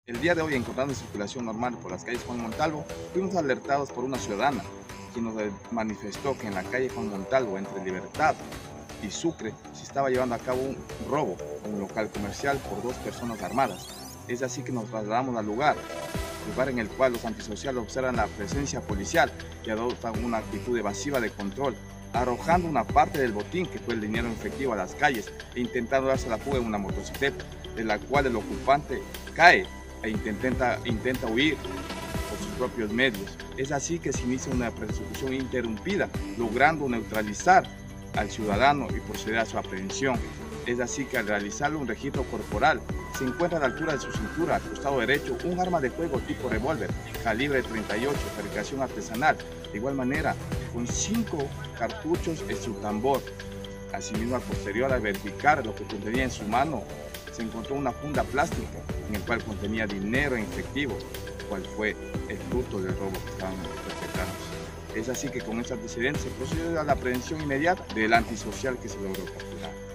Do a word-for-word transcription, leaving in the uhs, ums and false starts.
El día de hoy, encontrando en circulación normal por las calles Juan Montalvo, fuimos alertados por una ciudadana quien nos manifestó que en la calle Juan Montalvo, entre Libertad y Sucre, se estaba llevando a cabo un robo a un local comercial por dos personas armadas. Es así que nos trasladamos al lugar, lugar en el cual los antisociales observan la presencia policial y adoptan una actitud evasiva de control, arrojando una parte del botín, que fue el dinero en efectivo, a las calles e intentando darse la fuga en una motocicleta, de la cual el ocupante cae e intenta, intenta huir por sus propios medios. Es así que se inicia una persecución interrumpida, logrando neutralizar al ciudadano y proceder a su aprehensión. Es así que al realizarle un registro corporal, se encuentra a la altura de su cintura, al costado derecho, un arma de fuego tipo revólver, calibre treinta y ocho, fabricación artesanal, de igual manera, con cinco cartuchos en su tambor. Asimismo, al posterior, al verificar lo que contenía en su mano, se encontró una funda plástica en el cual contenía dinero en efectivo, cual fue el fruto del robo que estaban perpetrando. Es así que con este antecedente se procedió a la aprehensión inmediata del antisocial que se logró capturar.